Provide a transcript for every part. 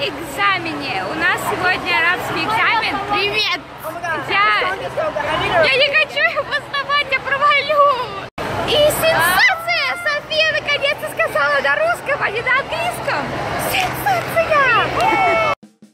экзамене. У нас сегодня арабский экзамен. Привет! Я не хочу его сдавать, я провалю. И сенсация! София наконец-то сказала на русском, а не на английском. Сенсация!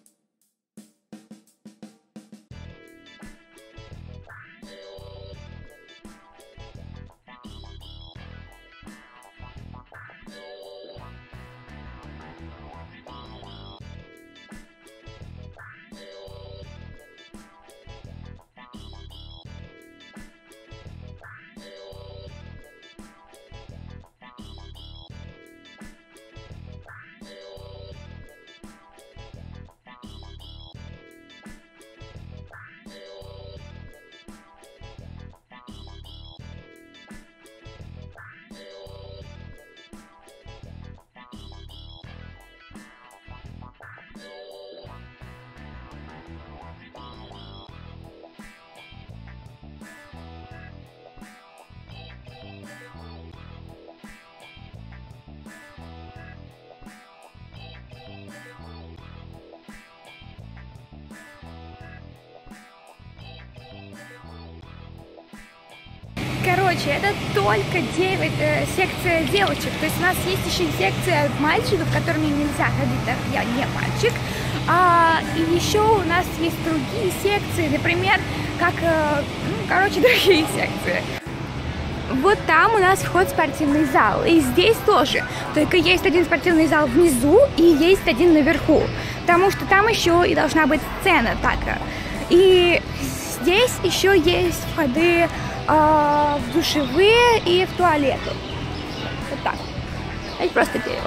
Короче, это только 9 секция девочек, то есть у нас есть еще секция мальчиков, которыми нельзя ходить, так я не мальчик, и еще у нас есть другие секции, например, как, другие секции. Вот там у нас вход в спортивный зал, и здесь тоже, только есть один спортивный зал внизу и есть один наверху, потому что там еще и должна быть сцена, так, и здесь еще есть входы в душевые и в туалеты. Вот так. Это просто дерево.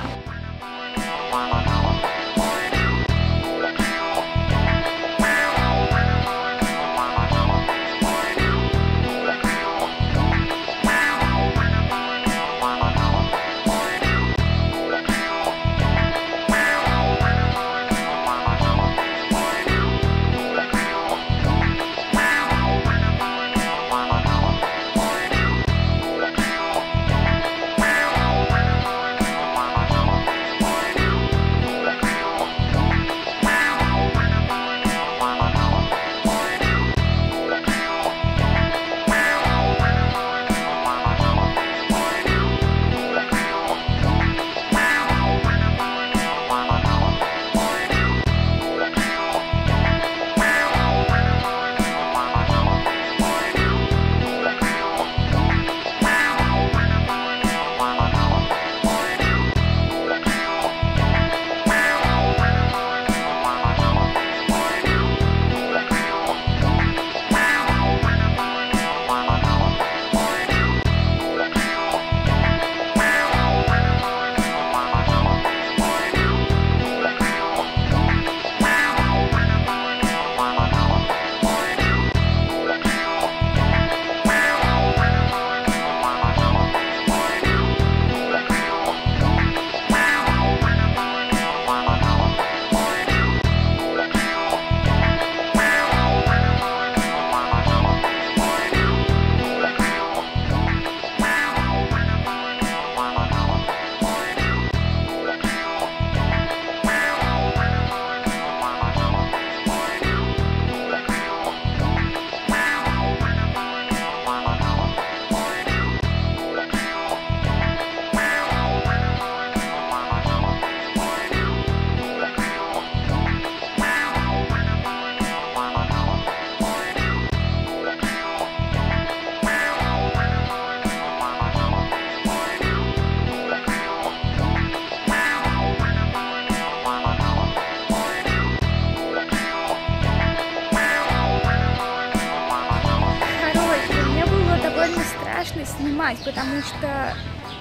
Снимать, потому что,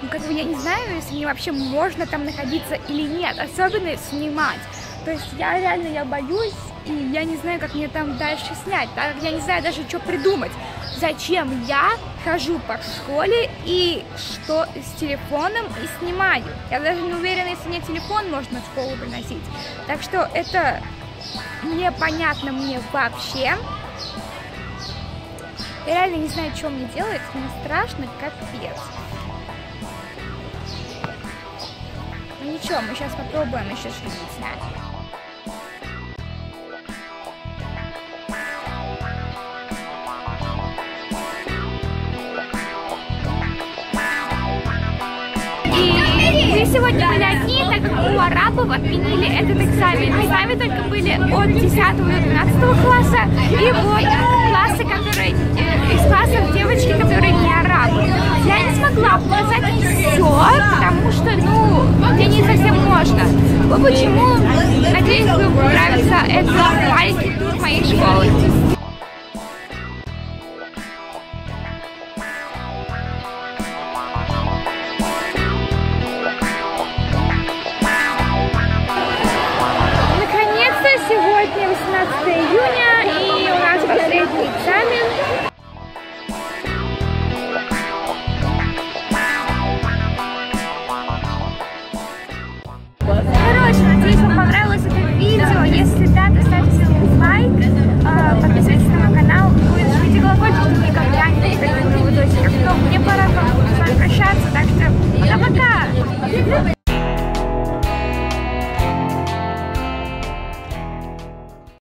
я не знаю, если мне вообще можно там находиться или нет, особенно снимать. То есть я боюсь, и я не знаю, как мне там дальше снять, так я не знаю даже, что придумать. Зачем я хожу по школе и что с телефоном и снимаю? Я даже не уверена, если мне телефон можно в школу приносить. Так что это мне понятно, мне вообще. Я реально не знаю, что мне делать, мне страшно, капец. Ну ничего, мы сейчас попробуем еще что-нибудь снять. Мы сегодня были одни, так как у арабов отменили этот экзамен. Мы с вами только были от 10 до 12 класса и вот классы, которые из классов девочки, которые не арабы. Я не смогла показать все, потому что, ну, мне не совсем можно. Вот почему, надеюсь, вам понравится этот маленький тур моей школы. Наконец-то сегодня 18 июня, и у нас последний экзамен.